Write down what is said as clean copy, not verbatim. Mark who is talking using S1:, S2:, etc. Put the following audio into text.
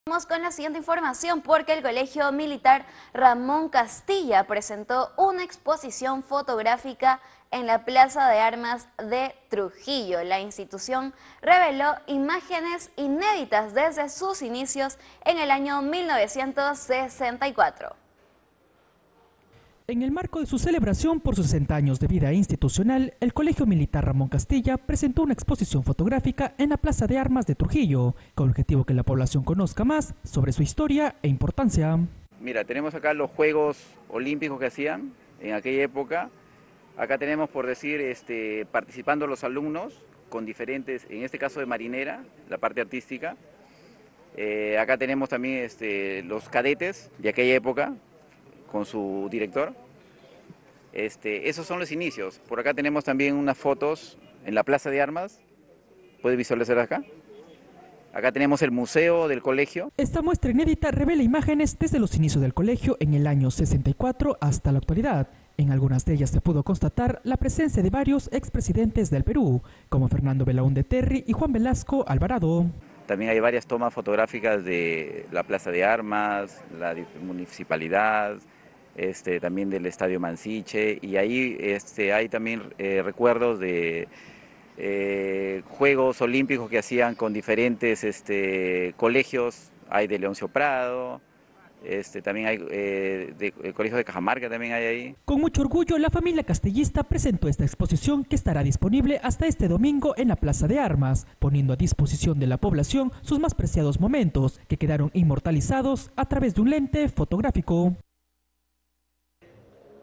S1: Vamos con la siguiente información porque el Colegio Militar Ramón Castilla presentó una exposición fotográfica en la Plaza de Armas de Trujillo. La institución reveló imágenes inéditas desde sus inicios en el año 1964.
S2: En el marco de su celebración por sus 60 años de vida institucional, el Colegio Militar Ramón Castilla presentó una exposición fotográfica en la Plaza de Armas de Trujillo, con el objetivo que la población conozca más sobre su historia e importancia.
S3: Mira, tenemos acá los Juegos Olímpicos que hacían en aquella época. Acá tenemos, por decir, participando los alumnos con diferentes, en este caso de marinera, la parte artística. Acá tenemos también los cadetes de aquella época, con su director. Esos son los inicios. Por acá tenemos también unas fotos en la Plaza de Armas. ¿Puedes visualizar acá? Acá tenemos el museo del colegio.
S2: Esta muestra inédita revela imágenes desde los inicios del colegio en el año 64 hasta la actualidad. En algunas de ellas se pudo constatar la presencia de varios expresidentes del Perú, como Fernando Belaúnde Terry y Juan Velasco Alvarado.
S3: También hay varias tomas fotográficas de la Plaza de Armas, la municipalidad, también del Estadio Mansiche, y ahí hay también recuerdos de Juegos Olímpicos que hacían con diferentes colegios. Hay de Leoncio Prado, también hay de colegios de Cajamarca, también hay ahí.
S2: Con mucho orgullo, la familia castillista presentó esta exposición que estará disponible hasta este domingo en la Plaza de Armas, poniendo a disposición de la población sus más preciados momentos, que quedaron inmortalizados a través de un lente fotográfico.